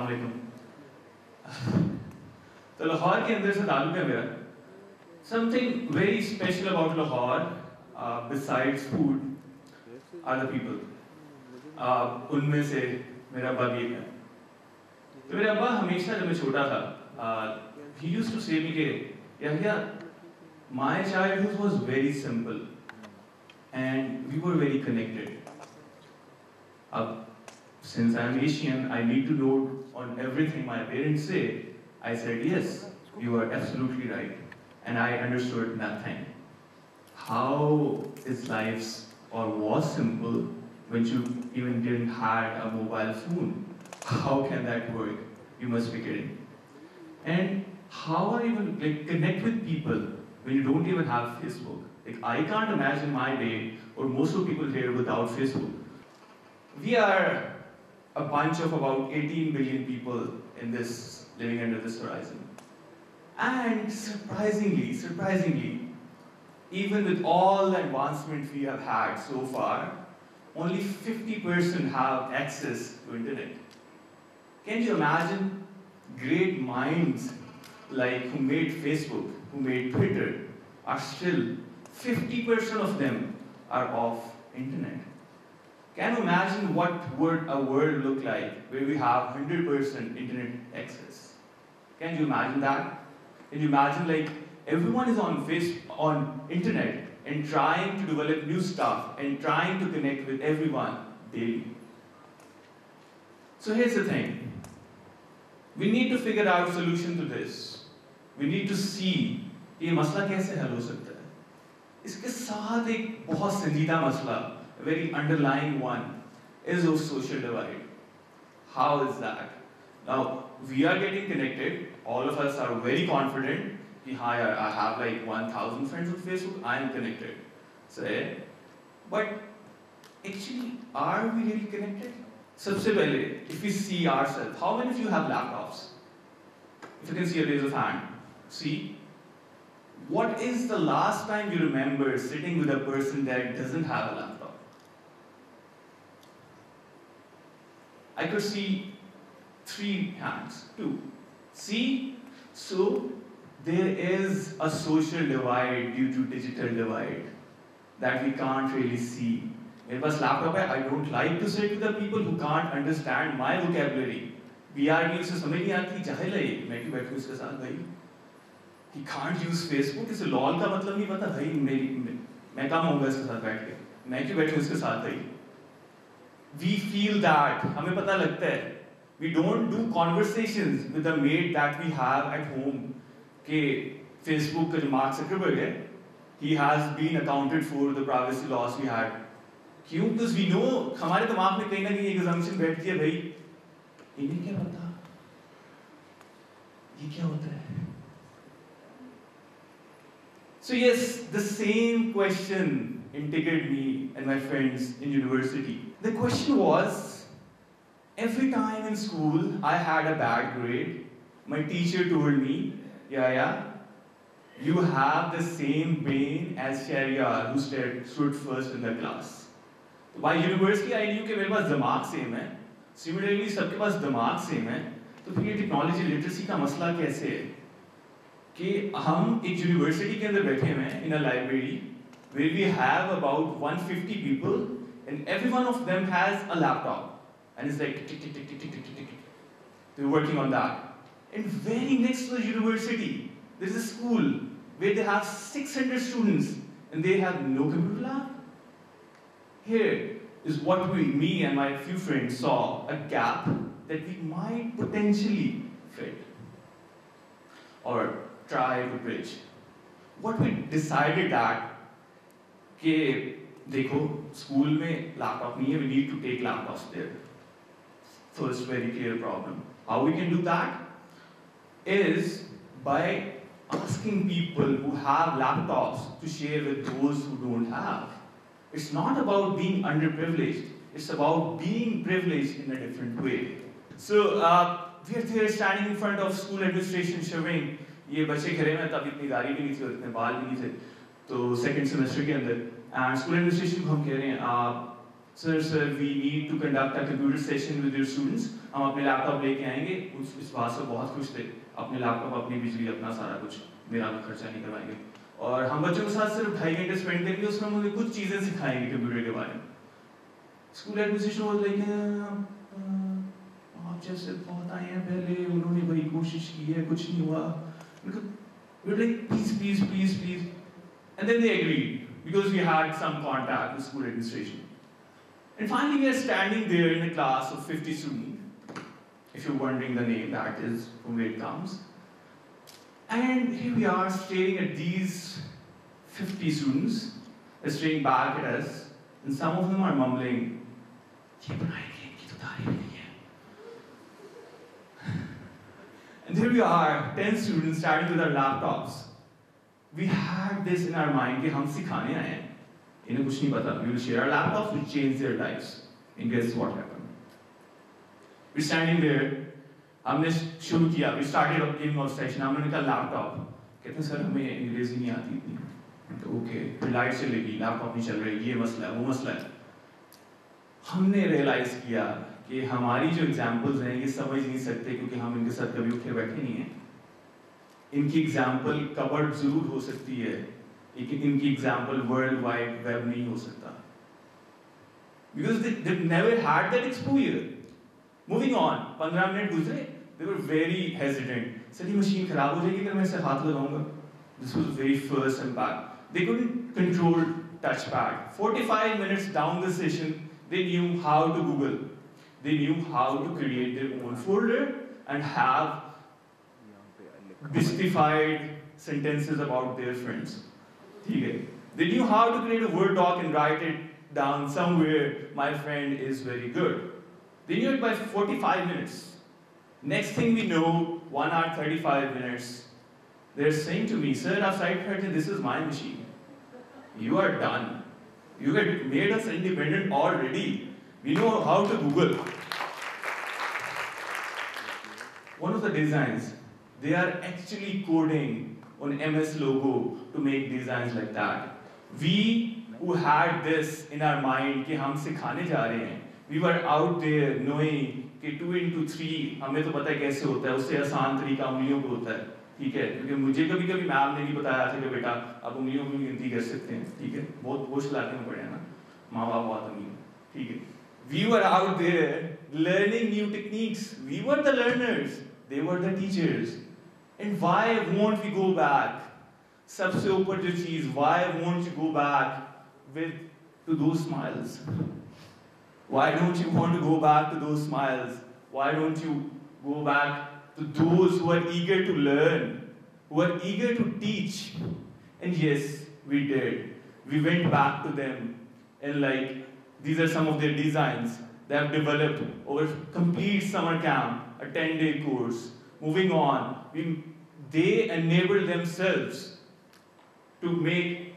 अस्सलामुअलैकुम। तो लाहौर के अंदर से ताल्लुक़ है मेरा। Something very special about Lahore, besides food, are the people. उनमें से मेरा अब्बा भी एक है। तो मेरा अब्बा हमेशा जब मैं छोटा था, he used to say me कि Yahya, my childhood was very simple, and we were very connected. Since I am Asian, I need to know on everything my parents say. I said, yes, you are absolutely right. And I understood nothing. How is life or was simple when you even didn't have a mobile phone? How can that work? You must be kidding. And how are you going to connect with people when you don't even have Facebook? I can't imagine my day or most of people here without Facebook. We are a bunch of about 18 billion people in this, living under this horizon. And surprisingly, even with all the advancement we have had so far, only 50% have access to internet. Can you imagine great minds like who made Facebook, who made Twitter, are still 50% of them are off internet? Can you imagine what would a world look like where we have 100% internet access? Can you imagine that? Can you imagine everyone is on internet and trying to develop new stuff and trying to connect with everyone daily? So here's the thing. We need to figure out a solution to this. We need to see ये मसला कैसे हल हो सकता है. इसके साथ एक बहुत संजीदा मसला, a very underlying one, is of social divide. How is that? Now, we are getting connected. All of us are very confident. I have 1,000 friends on Facebook. I am connected. But actually, are we really connected? Sabse pehle, if we see ourselves, how many of you have laptops? If you can see a raise of hand. See? What is the last time you remember sitting with a person that doesn't have a laptop? I could see 3 hands, 2. See? So, there is a social divide due to digital divide that we can't really see. मेरे पास laptop है, I don't like to sit with the people who can't understand my vocabulary. BRB उसे समझ नहीं आती, जाहिल है ये, मैं क्यों बैठूं इसके साथ भाई? He can't use Facebook, इसे lol का मतलब नहीं पता भाई, मैं काम होगा इसके साथ बैठ के, मैं क्यों बैठूं इसके साथ भाई? We feel that, हमें पता लगता है. We don't do conversations with the mate that we have at home. कि Facebook का जो Mark Zuckerberg है, he has been accounted for the privacy laws we had. क्यों? Because we know, हमारे दिमाग में कहीं ना कहीं एक assumption बैठती है भाई, इन्हें क्या पता? ये क्या होता है? So yes, the same question intrigued me and my friends in university. The question was, every time in school I had a bad grade, my teacher told me, Yahya, you have the same brain as Sharia, who stood first in the class. By university I knew कि मेरे पास दिमाग same है, similarly सबके पास दिमाग same है, तो फिर ये टेक्नोलॉजी लिटरेसी का मसला कैसे है? कि हम एक यूनिवर्सिटी के अंदर बैठे हुए हैं in a library where we have about 150 people and every one of them has a laptop and it's like tick tick tick tick tick tick tick. They're working on that. And very next to the university, there's a school where they have 600 students and they have no computer lab. Here is what me and my few friends saw, a gap that we might potentially fit or try to bridge. What we decided that, कि देखो school में laptop नहीं है, we need to take laptops there. First very clear problem. How we can do that is by asking people who have laptops to share with those who don't have. It's not about being underprivileged, it's about being privileged in a different way. So we are there standing in front of school administration showing ये बच्चे घरे में तब इतनी दाढ़ी भी नहीं थी और इतने बाल भी नहीं थे तो सेकंड सेमेस्टर के अंदर एंड स्कूल एडमिनिस्ट्रेशन को हम कह रहे हैं sir, we need to conduct a computer session with your students. हम अपने लैपटॉप लेके आएंगे. इस बात से बहुत खुश थे. अपने लैपटॉप, अपनी बिजली, अपना सारा कुछ, मेरा भी खर्चा नहीं करवाएंगे. और हम बच्चों के साथ सिर्फ 2.5 घंटे स्पेंड करेंगे, उसमें हम उन्हें कुछ चीज़ें सिखाएंगे कंप्यूटर के बारे में. स्कूल एडमिनिस्ट्रेशन वाज लाइक, आप जैसे बहुत आए हैं पहले, उन्होंने बड़ी कोशिश की है, कुछ नहीं हुआ. We're like, please. And then they agreed, because we had some contact with school administration. And finally we are standing there in a class of 50 students. If you're wondering the name, that is from where it comes. And here we are staring at these 50 students. They're staring back at us. And some of them are mumbling, "Ye padayi ki to taarif nahi hai." And here we are, 10 students starting with our laptops. We had this in our mind कि हम सिखाने आए हैं, इन्हें कुछ नहीं पता. We will share our laptops, we change their lives. And guess what happened? We're standing there. हमने शुरू किया. We started a gaming session. हमने कहा लैपटॉप. कहते हैं सर हमें अंग्रेजी नहीं आती इतनी. तो ओके, फिर लाइट चलेगी, लैपटॉप नहीं चल रही, ये मसला है, वो मसला है. हमने रियलाइज किया कि हमारी जो एग्जाम्पल्स हैं ये समझ नहीं सकते, क्योंकि हम इनके साथ कभी उठे बैठे नहीं हैं. इनकी एग्जाम्पल कवर्ड जरूर हो सकती है, लेकिन इनकी एग्जाम्पल वर्ल्ड वाइड वेब नहीं हो सकता. Because they never had that exposure. Moving on, 15 minute गुजरे, they were very hesitant. Sir ये मशीन खराब हो जाएगी अगर मैं इसे हाथ लगाऊंगा. This was the very first impact. They couldn't control touchpad. 45 minutes down the session, they knew how to Google. They knew how to create their own folder and have mystified sentences about their friends. They knew how to create a Word doc and write it down somewhere, my friend is very good. They knew it by 45 minutes. Next thing we know, 1 hour 35 minutes, they're saying to me, sir, our site head, this is my machine. You are done. You had made us independent already. We know how to Google. One of the designs, they are actually coding on MS logo to make designs like that. We who had this in our mind कि हम सिखाने जा रहे हैं, we were out there knowing कि 2 into 3 हमें तो पता है कैसे होता है, उससे आसान तरीका उंगलियों पे होता है. ठीक है, क्योंकि मुझे कभी मैम ने नहीं बताया था कि बेटा आप उंगलियों की गिनती कर सकते हैं. ठीक है, बहुत होश लाते में पड़े हैं ना, माँ बाप बहुत अमीर. ठीक है, we were out there learning new techniques. We were the learners, they were the teachers. And why won't we go back? सबसे ऊपर जो चीज, why won't you go back to those smiles? Why don't you want to go back to those smiles? Why don't you go back to those who are eager to learn, who are eager to teach? And yes, we did. We went back to them, and like, these are some of their designs they have developed over complete summer camp, a 10-day course. Moving on, they enabled themselves to make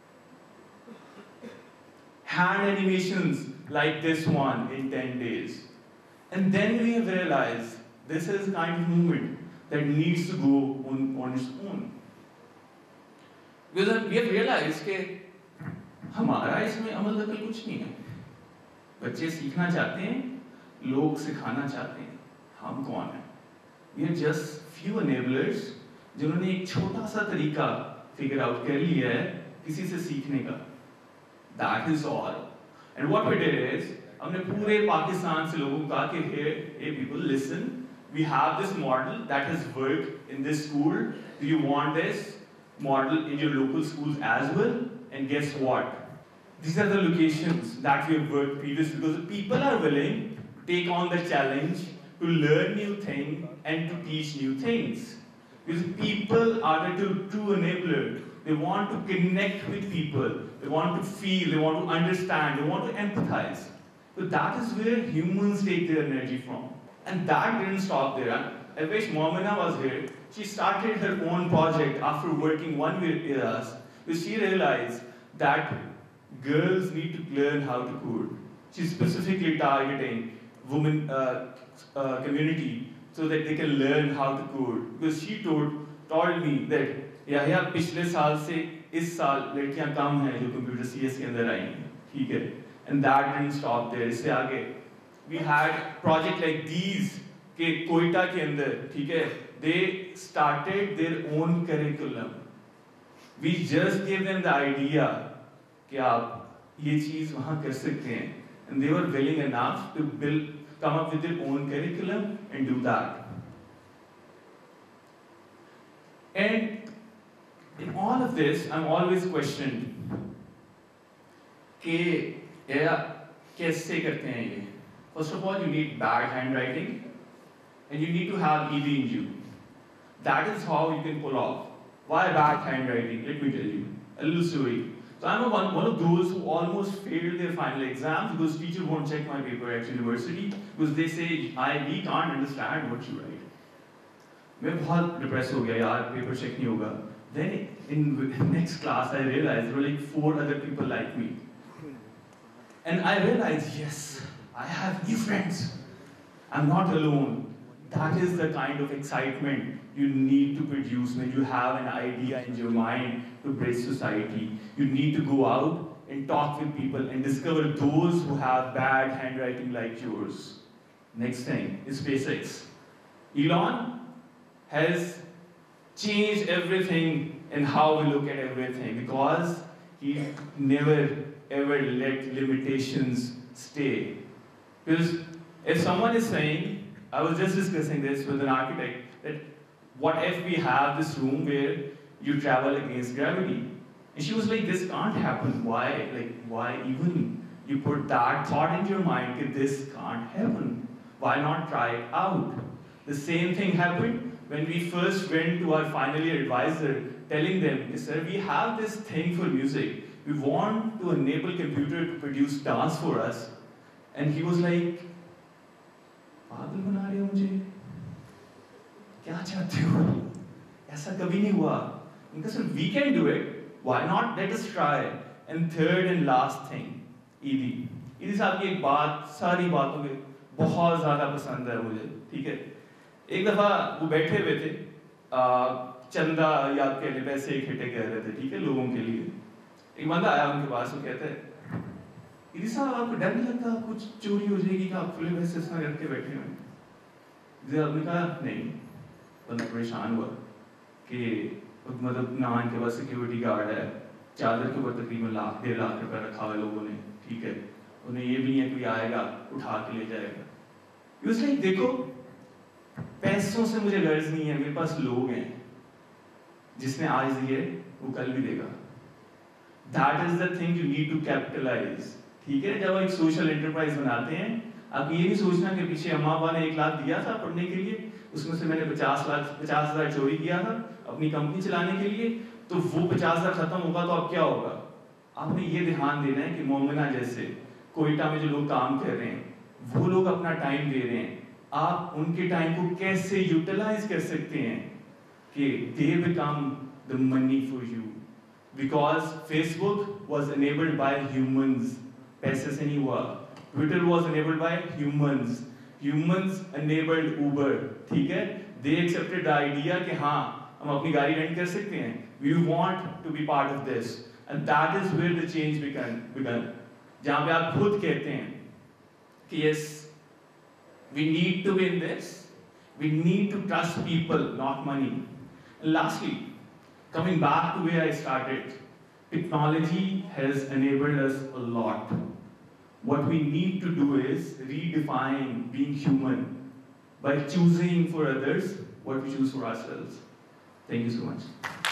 hand animations like this one in 10 days. And then we have realized this is kind of movement that needs to go on its own. Because we have realized कि हमारा इसमें अमल दखल कुछ नहीं है. बच्चे सीखना चाहते हैं, लोग सिखाना चाहते हैं. हम कौन हैं? We are just few enablers जिन्होंने एक छोटा सा तरीका figure out कर लिया है किसी से सीखने का. That is all. And what we did is, हमने पूरे पाकिस्तान से लोगों को कहा कि hey people, listen, we have this model that has worked in this school. Do you want this model in your local schools as well? And guess what? These are the locations that we have worked previously, because people are willing to take on the challenge to learn new things and to teach new things. Because people are the true enabler. They want to connect with people. They want to feel, they want to understand, they want to empathize. So that is where humans take their energy from. And that didn't stop there. I wish Momina was here. She started her own project after working 1 year with us, because she realized that girls need to learn how to code. She's specifically targeting women community so that they can learn how to code. Because she told me that Yahya, पिछले साल से इस साल लड़कियां कम हैं जो computer CS के अंदर आई हैं. ठीक है, And that didn't stop there. इससे आगे, we had project like these के कोयटा के अंदर, ठीक है? They started their own curriculum. We just gave them the idea कि आप ये चीज़ वहाँ कर सकते हैं, and they were willing enough to come up with their own curriculum and do that. And in all of this, I'm always questioned कि यार कैसे करते हैं ये? First of all, you need bad handwriting, and you need to have ED in you. That is how you can pull off. Why bad handwriting? Let me tell you a little story. So I'm one of those who almost failed their final exams because teacher won't check my paper at university because they say we can't understand what you write. मैं बहुत depressed हो गया यार, paper check नहीं होगा. Then in next class I realized there were like 4 other people like me. And I realized, yes, I have new friends. I'm not alone. That is the kind of excitement you need to produce when you have an idea in your mind to bridge society. You need to go out and talk with people and discover those who have bad handwriting like yours. Next thing is SpaceX. Elon has changed everything in how we look at everything because he never ever let limitations stay. Because if someone is saying, I was just discussing this with an architect, that what if we have this room where you travel against gravity? And she was like, this can't happen. Why? Like, why even you put that thought into your mind that this can't happen? Why not try it out? The same thing happened when we first went to our final year advisor telling them, sir, we have this thing for music. We want to enable computer to produce dance for us. And he was like, पागल बना रहे हो मुझे? क्या चाहते हो? ऐसा कभी नहीं हुआ. उनका sir, we can do it. Why not? Let us try. And third and last thing, ED. ED साहब की एक बात, सारी बातों के बहुत ज़्यादा पसंद है मुझे. ठीक है? एक दफ़ा वो बैठे हुए थे, चंदा या के लिए पैसे इकट्ठे कर रहे थे, ठीक है, लोगों के लिए. एक बंदा आया उनके पास, वो कहते हैं, इधर साहब आपको डर नहीं लगता कुछ चोरी हो जाएगी कि आप फुल पैसे इसमें रख के बैठे हैं? इधर आपने कहा नहीं. बंदा परेशान हुआ कि मतलब ना इनके पास सिक्योरिटी गार्ड है, चादर के ऊपर तकरीबन $1.5 लाख रुपए रखा हुआ लोगों ने, ठीक है, उन्हें ये भी नहीं है कोई आएगा उठा के ले जाएगा. यूज़ देखो, पैसों से मुझे गर्ज नहीं है, मेरे पास लोग हैं, जिसने आज दिए वो कल भी देगा. That is the thing you need to capitalize. ठीक है, जब आप एक सोशल एंटरप्राइज बनाते हैं, आप ये नहीं सोचना कि पीछे अम्मा पापा ने 1 लाख दिया था पढ़ने के लिए, उसमें से मैंने 50,000 चोरी किया था अपनी कंपनी चलाने के लिए, तो वो 50,000 खत्म होगा तो अब क्या होगा? आपने ये ध्यान देना है कि मोमिना जैसे कोयटा में जो लोग काम कर रहे हैं, वो लोग अपना टाइम दे रहे हैं, आप उनके टाइम को कैसे यूटिलाइज कर सकते हैं कि they become the money for you. Because Facebook was enabled by humans, पैसे से नहीं हुआ. Twitter was enabled by humans. Humans enabled Uber, ठीक है? They accepted the idea कि हाँ, हम अपनी गाड़ी रेंट कर सकते हैं. We want to be part of this, and that is where the change began. जहाँ पे आप खुद कहते हैं कि yes, we need to win this. We need to trust people, not money. And lastly, coming back to where I started, technology has enabled us a lot. What we need to do is redefine being human by choosing for others what we choose for ourselves. Thank you so much.